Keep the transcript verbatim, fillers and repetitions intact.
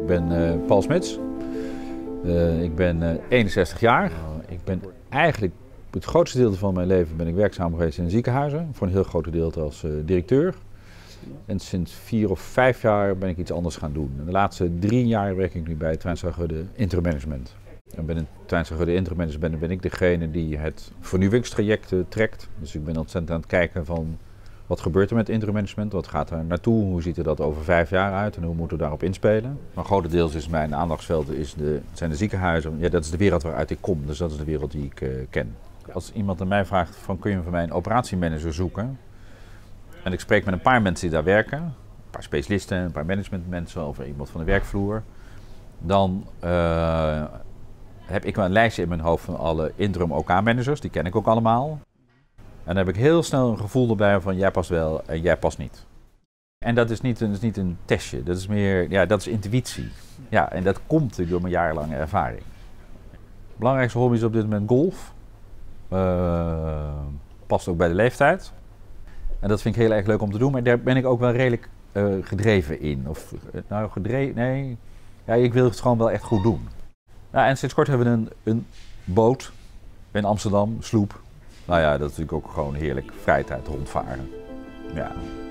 Ik ben uh, Paul Smits. Uh, ik ben uh, eenenzestig jaar. Uh, ik ben eigenlijk het grootste deel van mijn leven ben ik werkzaam geweest in ziekenhuizen. Voor een heel groot gedeelte als uh, directeur. En sinds vier of vijf jaar ben ik iets anders gaan doen. En de laatste drie jaar werk ik nu bij Twijnse Interim Management. En binnen Twijnse Interim Management ben ik degene die het vernieuwingstraject uh, trekt. Dus ik ben ontzettend aan het kijken van wat gebeurt er met interim management, wat gaat er naartoe, hoe ziet er dat over vijf jaar uit en hoe moeten we daarop inspelen. Maar grotendeels is mijn aandachtsveld is de, zijn de ziekenhuizen. Ja, dat is de wereld waaruit ik kom, dus dat is de wereld die ik uh, ken. Als iemand aan mij vraagt van kun je voor mij een operatiemanager zoeken en ik spreek met een paar mensen die daar werken, een paar specialisten, een paar managementmensen of iemand van de werkvloer, dan uh, heb ik wel een lijstje in mijn hoofd van alle interim O K-managers, die ken ik ook allemaal. En dan heb ik heel snel een gevoel erbij van jij past wel en jij past niet. En dat is niet, dat is niet een testje, dat is meer, ja, dat is intuïtie. Ja, en dat komt door mijn jarenlange ervaring. Belangrijkste hobby is op dit moment golf. Uh, past ook bij de leeftijd. En dat vind ik heel erg leuk om te doen, maar daar ben ik ook wel redelijk uh, gedreven in. Of, nou, gedreven, nee. Ja, ik wil het gewoon wel echt goed doen. Nou, en sinds kort hebben we een, een boot in Amsterdam, sloep. Nou ja, dat is natuurlijk ook gewoon heerlijk vrije tijd rondvaren. Ja.